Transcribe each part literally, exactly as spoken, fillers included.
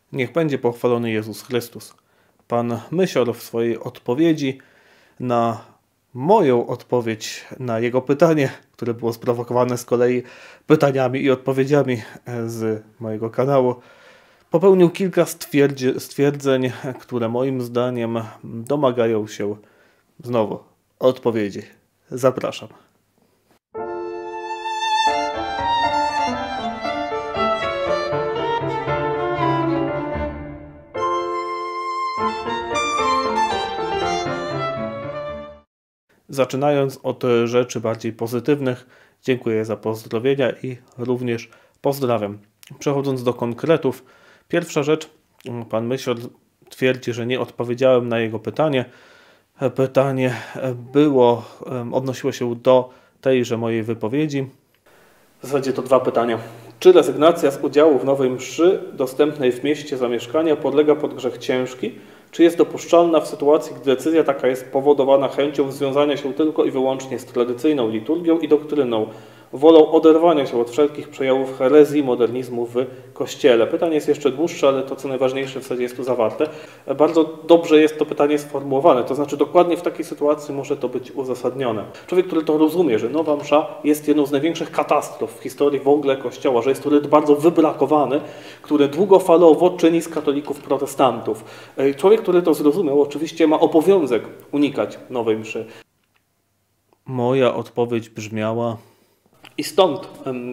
Niech będzie pochwalony Jezus Chrystus. Pan Mysior w swojej odpowiedzi na moją odpowiedź na jego pytanie, które było sprowokowane z kolei pytaniami i odpowiedziami z mojego kanału, popełnił kilka stwierdzeń, które moim zdaniem domagają się znowu odpowiedzi. Zapraszam. Zaczynając od rzeczy bardziej pozytywnych, dziękuję za pozdrowienia i również pozdrawiam. Przechodząc do konkretów, pierwsza rzecz, pan Mysior twierdzi, że nie odpowiedziałem na jego pytanie. Pytanie było, odnosiło się do tejże mojej wypowiedzi. W zasadzie to dwa pytania. Czy rezygnacja z udziału w nowej mszy dostępnej w mieście zamieszkania podlega pod grzech ciężki? Czy jest dopuszczalna w sytuacji, gdy decyzja taka jest powodowana chęcią związania się tylko i wyłącznie z tradycyjną liturgią i doktryną, wolą oderwania się od wszelkich przejawów herezji, modernizmu w Kościele? Pytanie jest jeszcze dłuższe, ale to, co najważniejsze w zasadzie jest tu zawarte. Bardzo dobrze jest to pytanie sformułowane, to znaczy dokładnie w takiej sytuacji może to być uzasadnione. Człowiek, który to rozumie, że nowa msza jest jedną z największych katastrof w historii w ogóle Kościoła, że jest to ryt bardzo wybrakowany, który długofalowo czyni z katolików protestantów. Człowiek, który to zrozumiał, oczywiście ma obowiązek unikać nowej mszy. Moja odpowiedź brzmiała: i stąd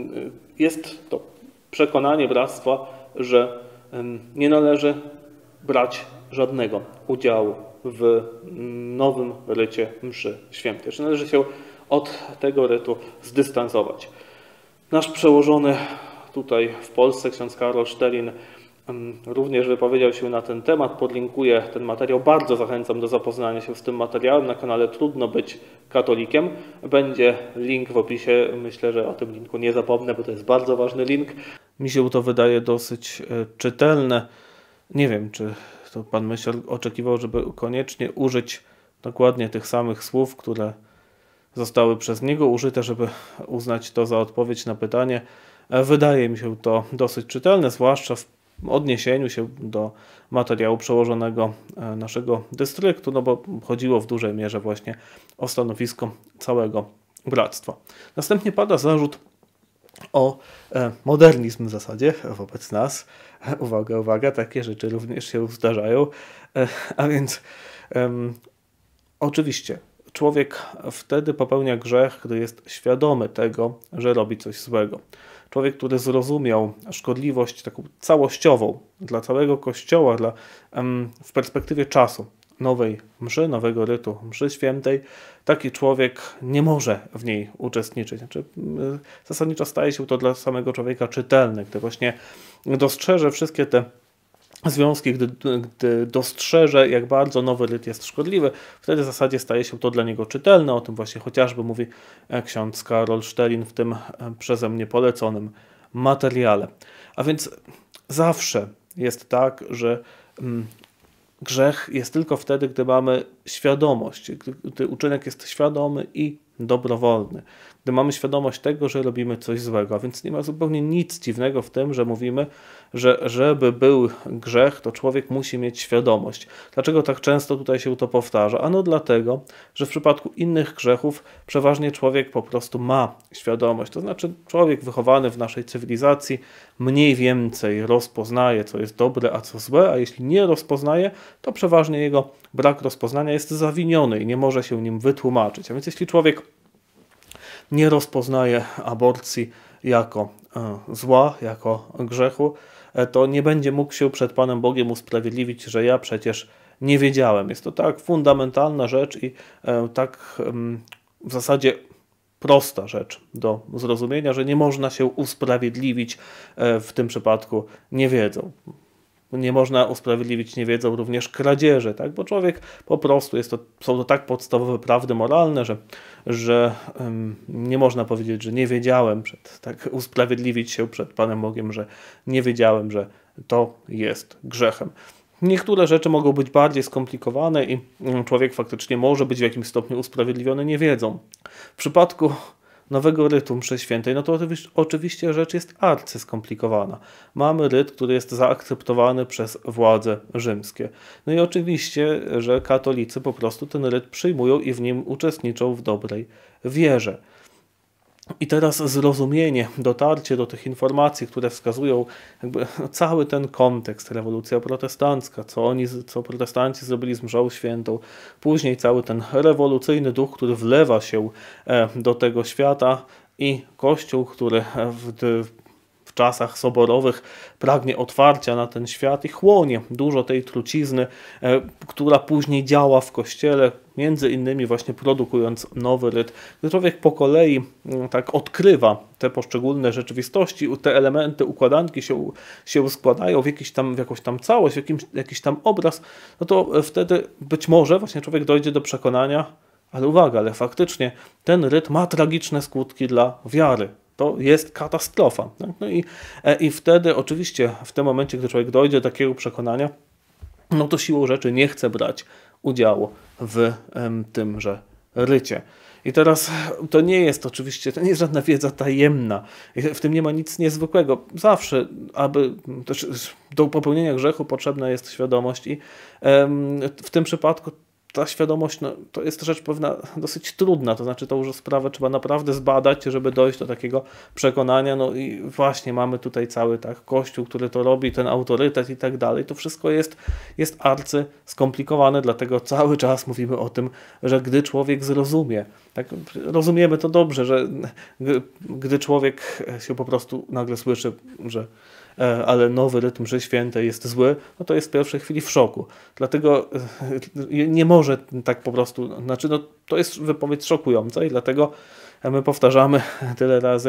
jest to przekonanie bractwa, że nie należy brać żadnego udziału w nowym rycie mszy świętej, że należy się od tego rytu zdystansować. Nasz przełożony tutaj w Polsce, ksiądz Karol Sztelin, również wypowiedział się na ten temat, podlinkuję ten materiał, bardzo zachęcam do zapoznania się z tym materiałem na kanale Trudno Być Katolikiem. Będzie link w opisie, myślę, że o tym linku nie zapomnę, bo to jest bardzo ważny link. Mi się to wydaje dosyć czytelne. Nie wiem, czy to pan Mysior oczekiwał, żeby koniecznie użyć dokładnie tych samych słów, które zostały przez niego użyte, żeby uznać to za odpowiedź na pytanie. Wydaje mi się to dosyć czytelne, zwłaszcza w odniesieniu się do materiału przełożonego naszego dystryktu, no bo chodziło w dużej mierze właśnie o stanowisko całego bractwa. Następnie pada zarzut o modernizm w zasadzie wobec nas. Uwaga, uwaga, takie rzeczy również się zdarzają. A więc um, oczywiście człowiek wtedy popełnia grzech, gdy jest świadomy tego, że robi coś złego. Człowiek, który zrozumiał szkodliwość taką całościową dla całego Kościoła, dla, um, w perspektywie czasu nowej mszy, nowego rytu mszy świętej, taki człowiek nie może w niej uczestniczyć. Znaczy, zasadniczo staje się to dla samego człowieka czytelne, gdy właśnie dostrzeże wszystkie te związki, gdy, gdy dostrzeże, jak bardzo nowy ryt jest szkodliwy, wtedy w zasadzie staje się to dla niego czytelne. O tym właśnie chociażby mówi ksiądz Karol Sztelin w tym przeze mnie poleconym materiale. A więc zawsze jest tak, że mm, grzech jest tylko wtedy, gdy mamy świadomość, gdy, gdy uczynek jest świadomy i dobrowolny. Gdy mamy świadomość tego, że robimy coś złego, a więc nie ma zupełnie nic dziwnego w tym, że mówimy, że żeby był grzech, to człowiek musi mieć świadomość. Dlaczego tak często tutaj się to powtarza? Ano dlatego, że w przypadku innych grzechów przeważnie człowiek po prostu ma świadomość. To znaczy człowiek wychowany w naszej cywilizacji mniej więcej rozpoznaje, co jest dobre, a co złe, a jeśli nie rozpoznaje, to przeważnie jego brak rozpoznania jest zawiniony i nie może się nim wytłumaczyć. A więc jeśli człowiek nie rozpoznaje aborcji jako e, zła, jako grzechu, e, to nie będzie mógł się przed Panem Bogiem usprawiedliwić, że ja przecież nie wiedziałem. Jest to tak fundamentalna rzecz i e, tak e, w zasadzie prosta rzecz do zrozumienia, że nie można się usprawiedliwić e, w tym przypadku niewiedzą. Nie można usprawiedliwić niewiedzą również kradzieży, tak? Bo człowiek po prostu, jest to, są to tak podstawowe prawdy moralne, że, że um, nie można powiedzieć, że nie wiedziałem, przed, tak usprawiedliwić się przed Panem Bogiem, że nie wiedziałem, że to jest grzechem. Niektóre rzeczy mogą być bardziej skomplikowane i człowiek faktycznie może być w jakimś stopniu usprawiedliwiony niewiedzą. W przypadku nowego rytu mszy świętej, no to oczywiście rzecz jest arcyskomplikowana. Mamy ryt, który jest zaakceptowany przez władze rzymskie. No i oczywiście, że katolicy po prostu ten ryt przyjmują i w nim uczestniczą w dobrej wierze. I teraz zrozumienie, dotarcie do tych informacji, które wskazują jakby cały ten kontekst, rewolucja protestancka, co oni, co protestanci zrobili z mszą świętą, później cały ten rewolucyjny duch, który wlewa się do tego świata i Kościół, który w, w czasach soborowych pragnie otwarcia na ten świat i chłonie dużo tej trucizny, która później działa w Kościele, między innymi właśnie produkując nowy ryt, gdy człowiek po kolei tak odkrywa te poszczególne rzeczywistości, te elementy układanki się, się składają w, jakiś tam, w jakąś tam całość, w jakimś, jakiś tam obraz, no to wtedy być może właśnie człowiek dojdzie do przekonania, ale uwaga, ale faktycznie ten ryt ma tragiczne skutki dla wiary. To jest katastrofa. Tak? No i, i wtedy oczywiście w tym momencie, gdy człowiek dojdzie do takiego przekonania, no to siłą rzeczy nie chce brać udziału w em, tymże rycie. I teraz to nie jest oczywiście, to nie jest żadna wiedza tajemna. W tym nie ma nic niezwykłego. Zawsze, aby też do popełnienia grzechu potrzebna jest świadomość i em, w tym przypadku ta świadomość, no, to jest rzecz pewna dosyć trudna, to znaczy tą już sprawę trzeba naprawdę zbadać, żeby dojść do takiego przekonania, no i właśnie mamy tutaj cały tak Kościół, który to robi, ten autorytet i tak dalej, to wszystko jest, jest arcy skomplikowane, dlatego cały czas mówimy o tym, że gdy człowiek zrozumie, tak, rozumiemy to dobrze, że gdy człowiek się po prostu nagle słyszy, że ale nowy rytm mszy świętej jest zły, no to jest w pierwszej chwili w szoku. Dlatego nie może tak po prostu, znaczy no, to jest wypowiedź szokująca i dlatego my powtarzamy tyle razy,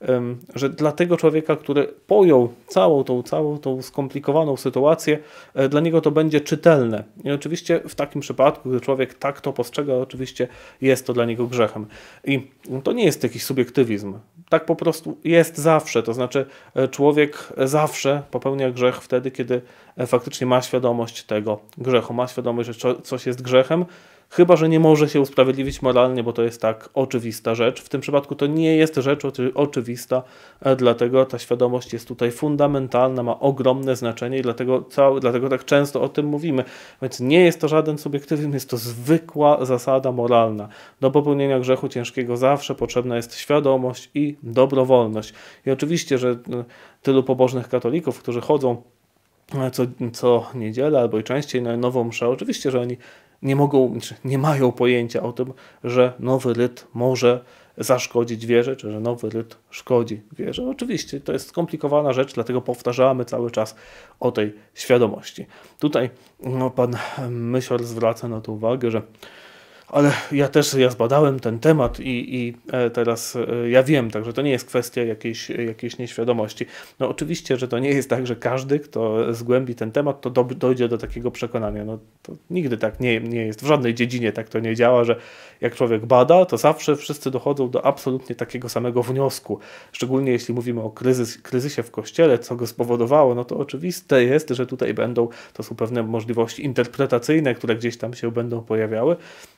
że dla tego człowieka, który pojął całą tą, całą tą skomplikowaną sytuację, dla niego to będzie czytelne. I oczywiście w takim przypadku, gdy człowiek tak to postrzega, oczywiście jest to dla niego grzechem. I to nie jest jakiś subiektywizm. Tak po prostu jest zawsze. To znaczy człowiek zawsze popełnia grzech wtedy, kiedy faktycznie ma świadomość tego grzechu. Ma świadomość, że coś jest grzechem, chyba że nie może się usprawiedliwić moralnie, bo to jest tak oczywista rzecz. W tym przypadku to nie jest rzecz oczywista, dlatego ta świadomość jest tutaj fundamentalna, ma ogromne znaczenie i dlatego, cały, dlatego tak często o tym mówimy. Więc nie jest to żaden subiektywizm, jest to zwykła zasada moralna. Do popełnienia grzechu ciężkiego zawsze potrzebna jest świadomość i dobrowolność. I oczywiście, że tylu pobożnych katolików, którzy chodzą co, co niedzielę albo i częściej na nową mszę, oczywiście, że oni nie mogą, nie mają pojęcia o tym, że nowy ryt może zaszkodzić wierze, czy że nowy ryt szkodzi wierze. Oczywiście to jest skomplikowana rzecz, dlatego powtarzamy cały czas o tej świadomości. Tutaj no, pan Mysior zwraca na to uwagę, że ale ja też ja zbadałem ten temat i, i teraz ja wiem, także to nie jest kwestia jakiejś, jakiejś nieświadomości. No oczywiście, że to nie jest tak, że każdy, kto zgłębi ten temat, to do, dojdzie do takiego przekonania. No to nigdy tak nie, nie jest. W żadnej dziedzinie tak to nie działa, że jak człowiek bada, to zawsze wszyscy dochodzą do absolutnie takiego samego wniosku. Szczególnie jeśli mówimy o kryzys, kryzysie w Kościele, co go spowodowało, no to oczywiste jest, że tutaj będą, to są pewne możliwości interpretacyjne, które gdzieś tam się będą pojawiały.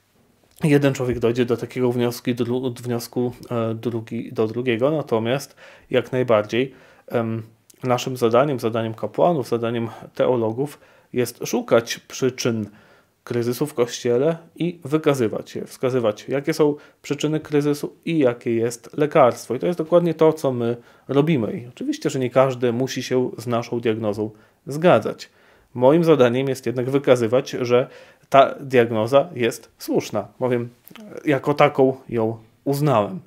Jeden człowiek dojdzie do takiego wniosku, dru, wniosku e, drugi, do drugiego, natomiast jak najbardziej em, naszym zadaniem, zadaniem kapłanów, zadaniem teologów jest szukać przyczyn kryzysu w Kościele i wykazywać je, wskazywać, jakie są przyczyny kryzysu i jakie jest lekarstwo. I to jest dokładnie to, co my robimy. I oczywiście, że nie każdy musi się z naszą diagnozą zgadzać. Moim zadaniem jest jednak wykazywać, że ta diagnoza jest słuszna, bowiem jako taką ją uznałem.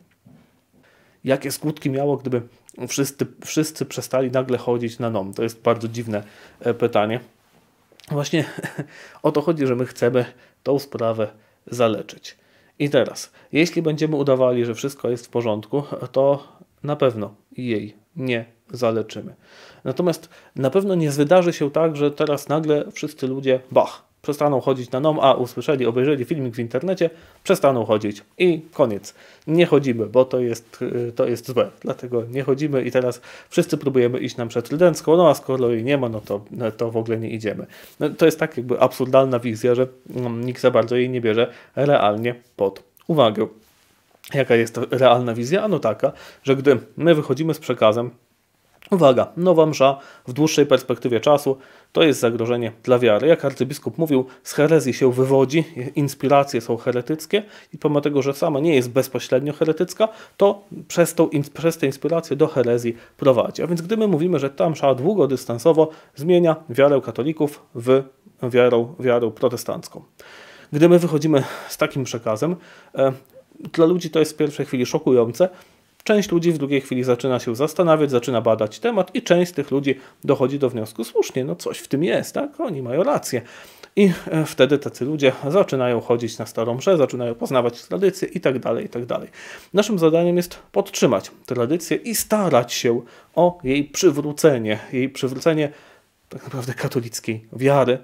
Jakie skutki miało, gdyby wszyscy, wszyscy przestali nagle chodzić na nom? To jest bardzo dziwne pytanie. Właśnie o to chodzi, że my chcemy tą sprawę zaleczyć. I teraz, jeśli będziemy udawali, że wszystko jest w porządku, to na pewno jej nie zaleczymy. Natomiast na pewno nie wydarzy się tak, że teraz nagle wszyscy ludzie, bach, przestaną chodzić na nom, a usłyszeli, obejrzeli filmik w internecie, przestaną chodzić i koniec. Nie chodzimy, bo to jest, to jest złe, dlatego nie chodzimy i teraz wszyscy próbujemy iść na mszę trydencką, no a skoro jej nie ma, no to, to w ogóle nie idziemy. No, to jest tak jakby absurdalna wizja, że nikt za bardzo jej nie bierze realnie pod uwagę. Jaka jest to realna wizja? Ano taka, że gdy my wychodzimy z przekazem, uwaga, nowa msza w dłuższej perspektywie czasu to jest zagrożenie dla wiary. Jak arcybiskup mówił, z herezji się wywodzi, inspiracje są heretyckie i pomimo tego, że sama nie jest bezpośrednio heretycka, to przez, tą, przez te inspiracje do herezji prowadzi. A więc gdy my mówimy, że ta msza długodystansowo zmienia wiarę katolików w wiarę, wiarę protestancką. Gdy my wychodzimy z takim przekazem, e, dla ludzi to jest w pierwszej chwili szokujące. Część ludzi w drugiej chwili zaczyna się zastanawiać, zaczyna badać temat i część z tych ludzi dochodzi do wniosku, słusznie, no coś w tym jest, tak? Oni mają rację. I e, wtedy tacy ludzie zaczynają chodzić na starą mszę, zaczynają poznawać tradycję i tak dalej, i tak dalej. Naszym zadaniem jest podtrzymać tradycję i starać się o jej przywrócenie, jej przywrócenie tak naprawdę katolickiej wiary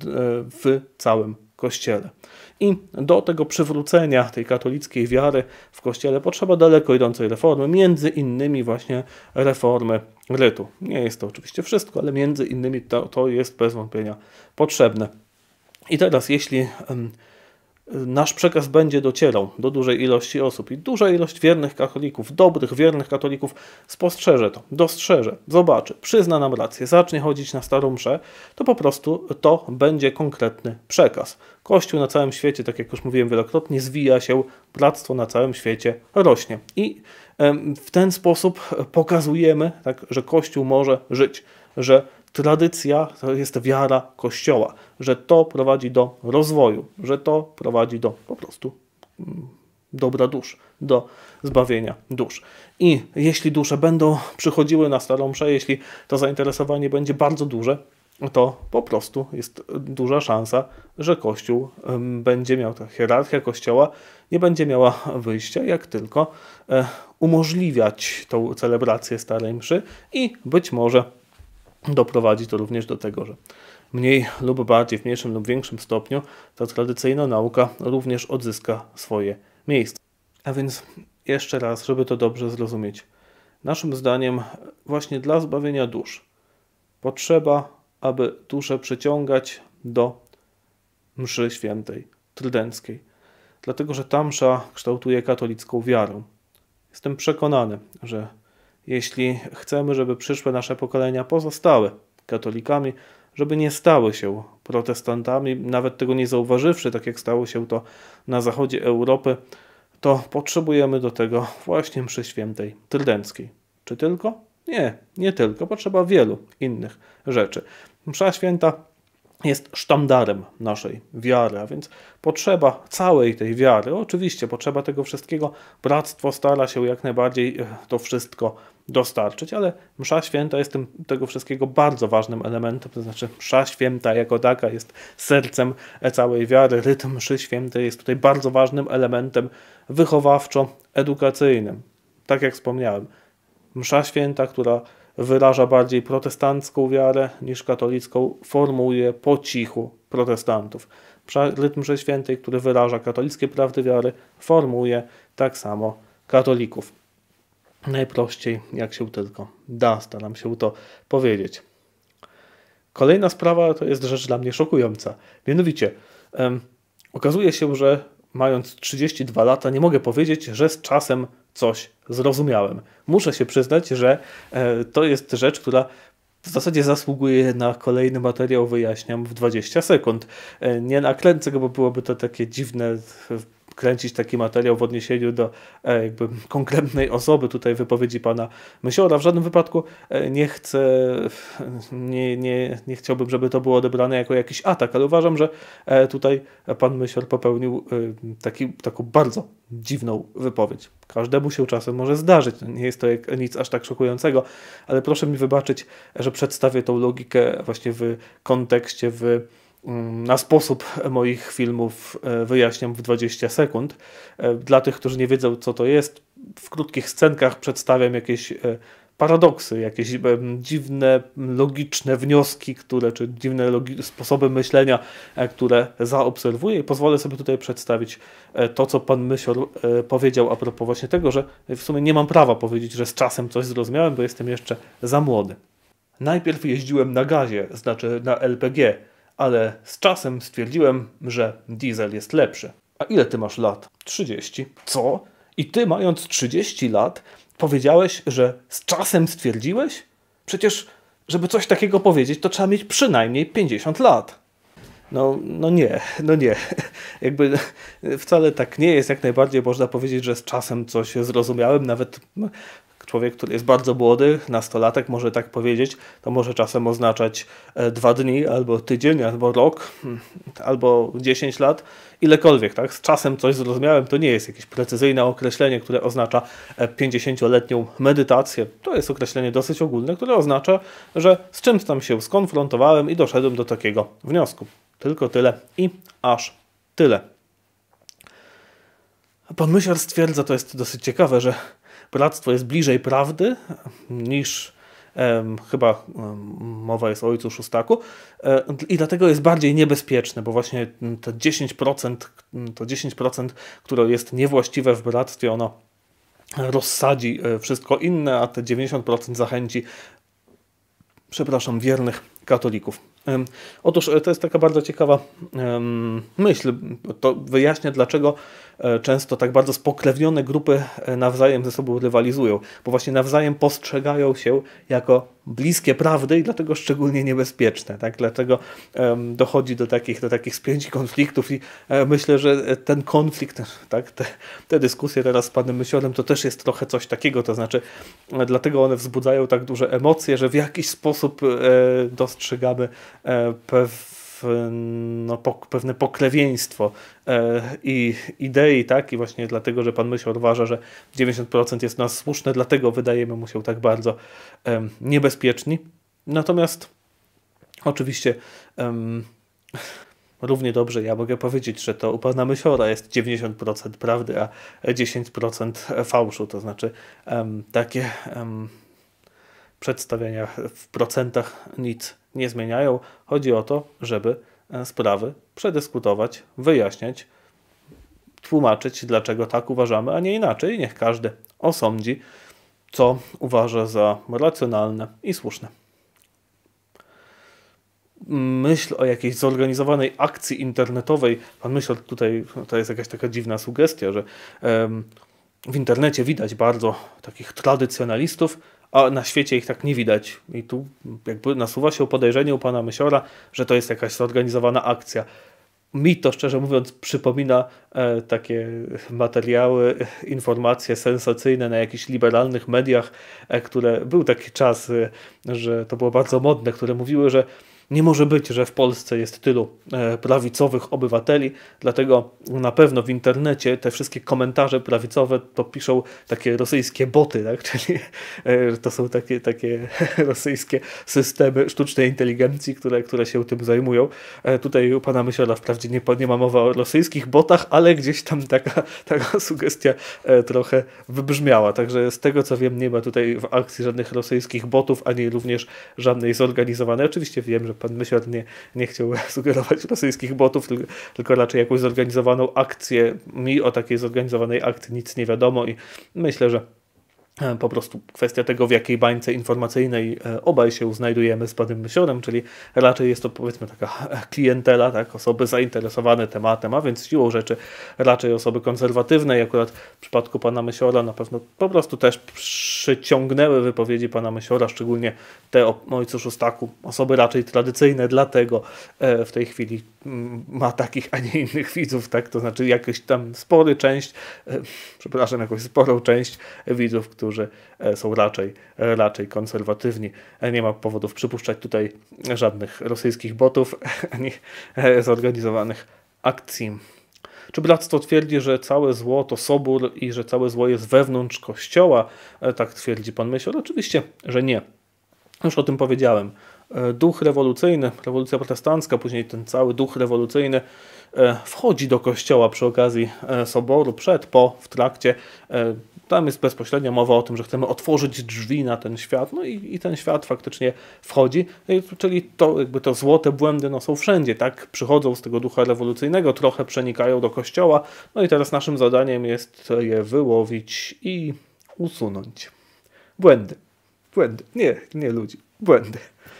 w całym Kościele. I do tego przywrócenia tej katolickiej wiary w Kościele potrzeba daleko idącej reformy, między innymi właśnie reformy rytu. Nie jest to oczywiście wszystko, ale między innymi to, to jest bez wątpienia potrzebne. I teraz jeśli um, nasz przekaz będzie docierał do dużej ilości osób i duża ilość wiernych katolików, dobrych, wiernych katolików spostrzeże to, dostrzeże, zobaczy, przyzna nam rację, zacznie chodzić na starą mszę, to po prostu to będzie konkretny przekaz. Kościół na całym świecie, tak jak już mówiłem wielokrotnie, zwija się, bractwo na całym świecie rośnie. I w ten sposób pokazujemy, tak, że Kościół może żyć, że tradycja to jest wiara Kościoła, że to prowadzi do rozwoju, że to prowadzi do po prostu dobra dusz, do zbawienia dusz. I jeśli dusze będą przychodziły na starą mszę, jeśli to zainteresowanie będzie bardzo duże, to po prostu jest duża szansa, że Kościół będzie miał, ta hierarchia Kościoła nie będzie miała wyjścia, jak tylko umożliwiać tą celebrację starej mszy i być może doprowadzi to również do tego, że mniej lub bardziej, w mniejszym lub większym stopniu ta tradycyjna nauka również odzyska swoje miejsce. A więc jeszcze raz, żeby to dobrze zrozumieć. Naszym zdaniem właśnie dla zbawienia dusz potrzeba, aby duszę przyciągać do mszy świętej, trydenckiej. Dlatego, że ta msza kształtuje katolicką wiarę. Jestem przekonany, że jeśli chcemy, żeby przyszłe nasze pokolenia pozostały katolikami, żeby nie stały się protestantami, nawet tego nie zauważywszy, tak jak stało się to na zachodzie Europy, to potrzebujemy do tego właśnie mszy świętej trydenckiej. Czy tylko? Nie, nie tylko. Potrzeba wielu innych rzeczy. Msza święta jest sztandarem naszej wiary, a więc potrzeba całej tej wiary, oczywiście potrzeba tego wszystkiego, bractwo stara się jak najbardziej to wszystko dostarczyć, ale msza święta jest tym, tego wszystkiego bardzo ważnym elementem, to znaczy msza święta jako taka jest sercem całej wiary, rytm mszy świętej jest tutaj bardzo ważnym elementem wychowawczo-edukacyjnym. Tak jak wspomniałem, msza święta, która wyraża bardziej protestancką wiarę niż katolicką, formuje po cichu protestantów. Rytm mszy świętej, który wyraża katolickie prawdy wiary, formuje tak samo katolików. Najprościej, jak się tylko da, staram się to powiedzieć. Kolejna sprawa to jest rzecz dla mnie szokująca. Mianowicie, um, okazuje się, że mając trzydzieści dwa lata nie mogę powiedzieć, że z czasem coś zrozumiałem. Muszę się przyznać, że e, to jest rzecz, która w zasadzie zasługuje na kolejny materiał, wyjaśniam w dwadzieścia sekund. E, nie nakręcę go, bo byłoby to takie dziwne kręcić taki materiał w odniesieniu do e, jakby konkretnej osoby, tutaj wypowiedzi pana Mysiora. W żadnym wypadku e, nie chcę, nie, nie, nie chciałbym, żeby to było odebrane jako jakiś atak, ale uważam, że e, tutaj pan Mysior popełnił e, taki, taką bardzo dziwną wypowiedź. Każdemu się czasem może zdarzyć, nie jest to jak, nic aż tak szokującego, ale proszę mi wybaczyć, że przedstawię tą logikę właśnie w kontekście, w na sposób moich filmów wyjaśniam w dwadzieścia sekund. Dla tych, którzy nie wiedzą, co to jest, w krótkich scenkach przedstawiam jakieś paradoksy, jakieś dziwne, logiczne wnioski, które, czy dziwne sposoby myślenia, które zaobserwuję i pozwolę sobie tutaj przedstawić to, co pan Mysior powiedział a propos właśnie tego, że w sumie nie mam prawa powiedzieć, że z czasem coś zrozumiałem, bo jestem jeszcze za młody. Najpierw jeździłem na gazie, znaczy na L P G, ale z czasem stwierdziłem, że diesel jest lepszy. A ile ty masz lat? trzydzieści. Co? I ty, mając trzydzieści lat, powiedziałeś, że z czasem stwierdziłeś? Przecież, żeby coś takiego powiedzieć, to trzeba mieć przynajmniej pięćdziesiąt lat. No, no nie, no nie. Jakby wcale tak nie jest. Jak najbardziej można powiedzieć, że z czasem coś zrozumiałem. Nawet człowiek, który jest bardzo młody, nastolatek, może tak powiedzieć, to może czasem oznaczać dwa dni, albo tydzień, albo rok, albo dziesięć lat, ilekolwiek, tak? Z czasem coś zrozumiałem, to nie jest jakieś precyzyjne określenie, które oznacza pięćdziesięcioletnią medytację. To jest określenie dosyć ogólne, które oznacza, że z czymś tam się skonfrontowałem i doszedłem do takiego wniosku. Tylko tyle i aż tyle. Pan Mysior stwierdza, to jest dosyć ciekawe, że bractwo jest bliżej prawdy niż em, chyba em, mowa jest o ojcu Szóstaku e, i dlatego jest bardziej niebezpieczne, bo właśnie to dziesięć procent, to dziesięć procent, które jest niewłaściwe w bractwie, ono rozsadzi wszystko inne, a te dziewięćdziesiąt procent zachęci, przepraszam, wiernych katolików. Otóż to jest taka bardzo ciekawa myśl. To wyjaśnia, dlaczego często tak bardzo spokrewnione grupy nawzajem ze sobą rywalizują, bo właśnie nawzajem postrzegają się jako bliskie prawdy i dlatego szczególnie niebezpieczne. Tak? Dlatego dochodzi do takich, do takich spięć i konfliktów i myślę, że ten konflikt, tak, te, te dyskusje teraz z panem Mysiorem to też jest trochę coś takiego, to znaczy dlatego one wzbudzają tak duże emocje, że w jakiś sposób dostrzegamy pewno, pewne pokrewieństwo i idei, tak? I właśnie dlatego, że pan Mysior uważa, że dziewięćdziesiąt procent jest nas słuszne, dlatego wydajemy mu się tak bardzo niebezpieczni. Natomiast oczywiście um, równie dobrze ja mogę powiedzieć, że to u pana Mysiora jest dziewięćdziesiąt procent prawdy, a dziesięć procent fałszu, to znaczy um, takie um, przedstawienia w procentach nic nie zmieniają. Chodzi o to, żeby sprawy przedyskutować, wyjaśniać, tłumaczyć, dlaczego tak uważamy, a nie inaczej. Niech każdy osądzi, co uważa za racjonalne i słuszne. Myśl o jakiejś zorganizowanej akcji internetowej, pan Mysior tutaj, to jest jakaś taka dziwna sugestia, że um, w internecie widać bardzo takich tradycjonalistów, a na świecie ich tak nie widać. I tu jakby nasuwa się podejrzenie u pana Mysiora, że to jest jakaś zorganizowana akcja. Mi to, szczerze mówiąc, przypomina e, takie materiały, informacje sensacyjne na jakichś liberalnych mediach, e, które był taki czas, e, że to było bardzo modne, które mówiły, że nie może być, że w Polsce jest tylu e, prawicowych obywateli, dlatego na pewno w internecie te wszystkie komentarze prawicowe to piszą takie rosyjskie boty, tak? Czyli e, to są takie, takie rosyjskie systemy sztucznej inteligencji, które, które się tym zajmują. E, tutaj u pana Mysiora wprawdzie nie, nie ma mowa o rosyjskich botach, ale gdzieś tam taka, taka sugestia e, trochę wybrzmiała. Także z tego co wiem, nie ma tutaj w akcji żadnych rosyjskich botów, ani również żadnej zorganizowanej. Oczywiście wiem, że pan Mysior nie, nie chciał sugerować rosyjskich botów, tylko, tylko raczej jakąś zorganizowaną akcję. Mi o takiej zorganizowanej akcji nic nie wiadomo i myślę, że po prostu kwestia tego, w jakiej bańce informacyjnej obaj się znajdujemy z panem Mysiorem, czyli raczej jest to, powiedzmy, taka klientela, tak, osoby zainteresowane tematem, a więc siłą rzeczy raczej osoby konserwatywne i akurat w przypadku pana Mysiora na pewno po prostu też przyciągnęły wypowiedzi pana Mysiora, szczególnie te o ojcu Szóstaku, osoby raczej tradycyjne, dlatego w tej chwili ma takich, a nie innych widzów, tak, to znaczy jakiś tam spory część, przepraszam, jakąś sporą część widzów, którzy są raczej, raczej konserwatywni. Nie ma powodów przypuszczać tutaj żadnych rosyjskich botów ani zorganizowanych akcji. Czy bractwo twierdzi, że całe zło to sobór i że całe zło jest wewnątrz Kościoła? Tak twierdzi pan Mysior. Oczywiście, że nie. Już o tym powiedziałem. Duch rewolucyjny, rewolucja protestancka, później ten cały duch rewolucyjny wchodzi do Kościoła przy okazji soboru, przed, po, w trakcie. Tam jest bezpośrednia mowa o tym, że chcemy otworzyć drzwi na ten świat, no i, i ten świat faktycznie wchodzi, czyli to, jakby to złote błędy no, są wszędzie, tak? Przychodzą z tego ducha rewolucyjnego, trochę przenikają do Kościoła, no i teraz naszym zadaniem jest je wyłowić i usunąć. Błędy. Błędy. Nie, nie ludzi. Błędy.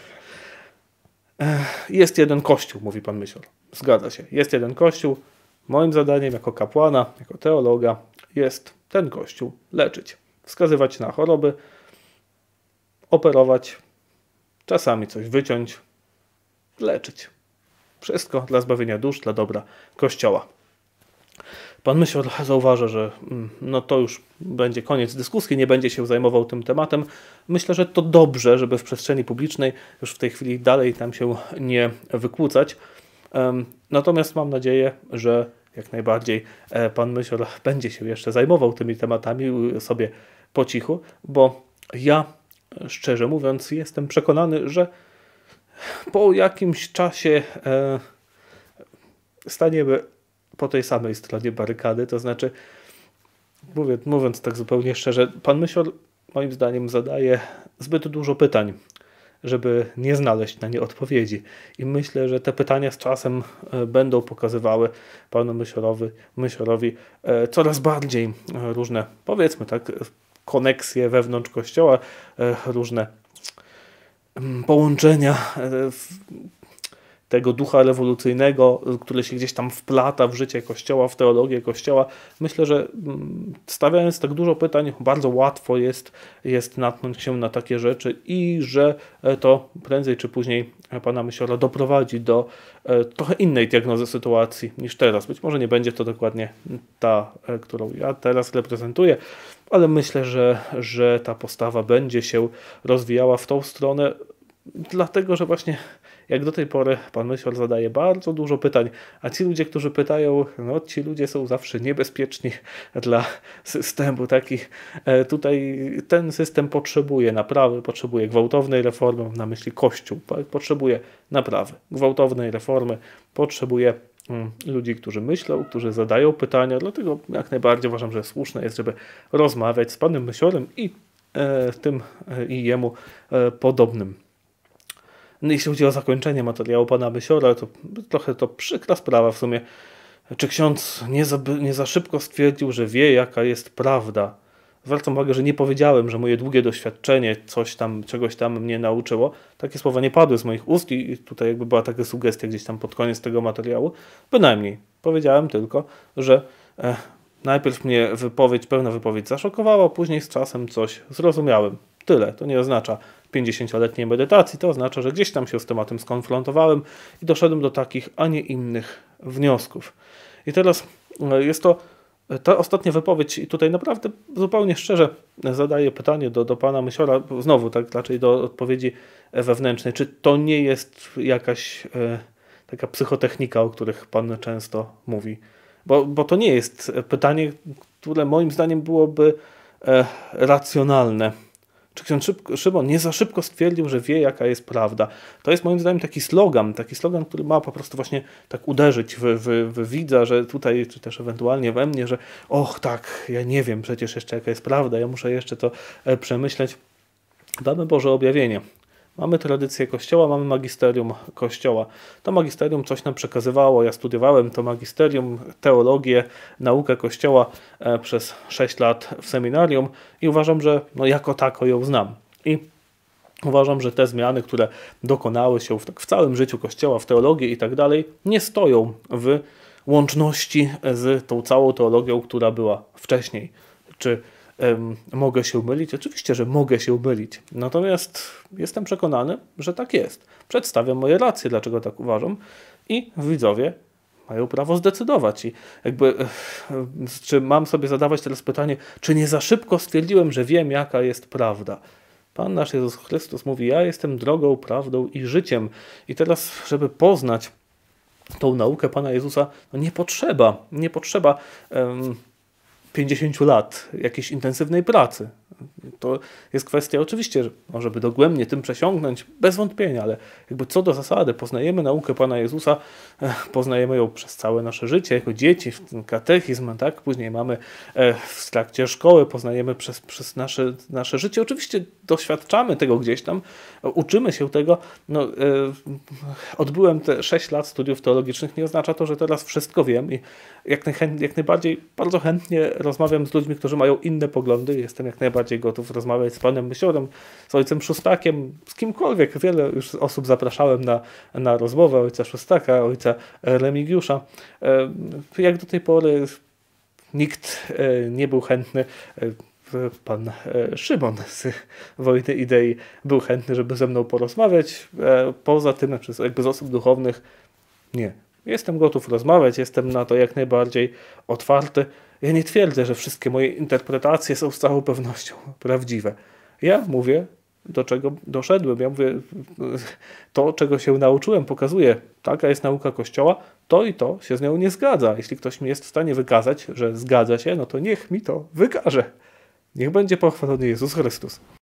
Jest jeden kościół, mówi pan Mysior. Zgadza się. Jest jeden kościół. Moim zadaniem jako kapłana, jako teologa jest ten Kościół leczyć, wskazywać na choroby, operować, czasami coś wyciąć, leczyć. Wszystko dla zbawienia dusz, dla dobra Kościoła. Pan Mysior zauważa, że no to już będzie koniec dyskusji, nie będzie się zajmował tym tematem. Myślę, że to dobrze, żeby w przestrzeni publicznej już w tej chwili dalej tam się nie wykłócać. Natomiast mam nadzieję, że jak najbardziej pan Mysior będzie się jeszcze zajmował tymi tematami sobie po cichu, bo ja, szczerze mówiąc, jestem przekonany, że po jakimś czasie staniemy po tej samej stronie barykady, to znaczy, mówię, mówiąc tak zupełnie szczerze, pan Mysior moim zdaniem zadaje zbyt dużo pytań, żeby nie znaleźć na nie odpowiedzi. I myślę, że te pytania z czasem będą pokazywały panu Mysiorowi, Mysiorowi coraz bardziej różne, powiedzmy tak, koneksje wewnątrz Kościoła, różne połączenia tego ducha rewolucyjnego, który się gdzieś tam wplata w życie Kościoła, w teologię Kościoła. Myślę, że stawiając tak dużo pytań, bardzo łatwo jest, jest natknąć się na takie rzeczy i że to prędzej czy później pana Mysiora doprowadzi do trochę innej diagnozy sytuacji niż teraz. Być może nie będzie to dokładnie ta, którą ja teraz reprezentuję, ale myślę, że, że ta postawa będzie się rozwijała w tą stronę, dlatego że właśnie jak do tej pory pan Mysior zadaje bardzo dużo pytań, a ci ludzie, którzy pytają, no ci ludzie są zawsze niebezpieczni dla systemu. Taki, tutaj ten system potrzebuje naprawy, potrzebuje gwałtownej reformy, mam na myśli Kościół, potrzebuje naprawy, gwałtownej reformy, potrzebuje ludzi, którzy myślą, którzy zadają pytania, dlatego jak najbardziej uważam, że słuszne jest, żeby rozmawiać z panem Mysiorem i e, tym e, i jemu e, podobnym. No, jeśli chodzi o zakończenie materiału pana Mysiora, to trochę to przykra sprawa w sumie. Czy ksiądz nie za, nie za szybko stwierdził, że wie, jaka jest prawda? Zwracam uwagę, że nie powiedziałem, że moje długie doświadczenie coś tam, czegoś tam mnie nauczyło. Takie słowa nie padły z moich ust i tutaj jakby była taka sugestia gdzieś tam pod koniec tego materiału. Bynajmniej. Powiedziałem tylko, że e, najpierw mnie wypowiedź, pełna wypowiedź zaszokowała, później z czasem coś zrozumiałem. Tyle. To nie oznacza pięćdziesięcioletniej medytacji, to oznacza, że gdzieś tam się z tematem skonfrontowałem i doszedłem do takich, a nie innych wniosków. I teraz jest to ta ostatnia wypowiedź i tutaj naprawdę zupełnie szczerze zadaję pytanie do, do pana Mysiora, znowu tak raczej do odpowiedzi wewnętrznej, czy to nie jest jakaś e, taka psychotechnika, o których pan często mówi, bo, bo to nie jest pytanie, które moim zdaniem byłoby e, racjonalne. Czy ksiądz Szymon nie za szybko stwierdził, że wie, jaka jest prawda? To jest moim zdaniem taki slogan, taki slogan, który ma po prostu właśnie tak uderzyć w, w, w widza, że tutaj, czy też ewentualnie we mnie, że och tak, ja nie wiem przecież jeszcze jaka jest prawda, ja muszę jeszcze to przemyśleć. Damy Boże objawienie. Mamy tradycję Kościoła, mamy magisterium Kościoła. To magisterium coś nam przekazywało. Ja studiowałem to magisterium, teologię, naukę Kościoła przez sześć lat w seminarium i uważam, że no jako tako ją znam. I uważam, że te zmiany, które dokonały się w, tak, w całym życiu Kościoła, w teologii i tak dalej, nie stoją w łączności z tą całą teologią, która była wcześniej. Czy mogę się mylić? Oczywiście, że mogę się mylić. Natomiast jestem przekonany, że tak jest. Przedstawiam moje racje, dlaczego tak uważam i widzowie mają prawo zdecydować. I jakby, czy mam sobie zadawać teraz pytanie, czy nie za szybko stwierdziłem, że wiem, jaka jest prawda? Pan nasz Jezus Chrystus mówi, ja jestem drogą, prawdą i życiem. I teraz, żeby poznać tą naukę Pana Jezusa, no nie potrzeba, nie potrzeba um, pięćdziesięciu lat jakiejś intensywnej pracy. To jest kwestia oczywiście, że może by dogłębnie tym przesiągnąć, bez wątpienia, ale jakby co do zasady poznajemy naukę Pana Jezusa, poznajemy ją przez całe nasze życie, jako dzieci, w ten katechizm, tak? Później mamy w trakcie szkoły, poznajemy przez, przez nasze, nasze życie. Oczywiście doświadczamy tego gdzieś tam, uczymy się tego. No, odbyłem te sześć lat studiów teologicznych, nie oznacza to, że teraz wszystko wiem i jak, najchęt, jak najbardziej, bardzo chętnie rozmawiam z ludźmi, którzy mają inne poglądy. Jestem jak najbardziej gotów rozmawiać z panem Mysiorem, z ojcem Szóstakiem, z kimkolwiek. Wiele już osób zapraszałem na, na rozmowę, ojca Szóstaka, ojca Remigiusza. Jak do tej pory nikt nie był chętny, pan Szymon z Wojny Idei był chętny, żeby ze mną porozmawiać. Poza tym, znaczy jakby z osób duchownych, nie. Jestem gotów rozmawiać, jestem na to jak najbardziej otwarty. Ja nie twierdzę, że wszystkie moje interpretacje są z całą pewnością prawdziwe. Ja mówię, do czego doszedłem. Ja mówię, to, czego się nauczyłem, pokazuję. Taka jest nauka Kościoła, to i to się z nią nie zgadza. Jeśli ktoś mi jest w stanie wykazać, że zgadza się, no to niech mi to wykaże. Niech będzie pochwalony Jezus Chrystus.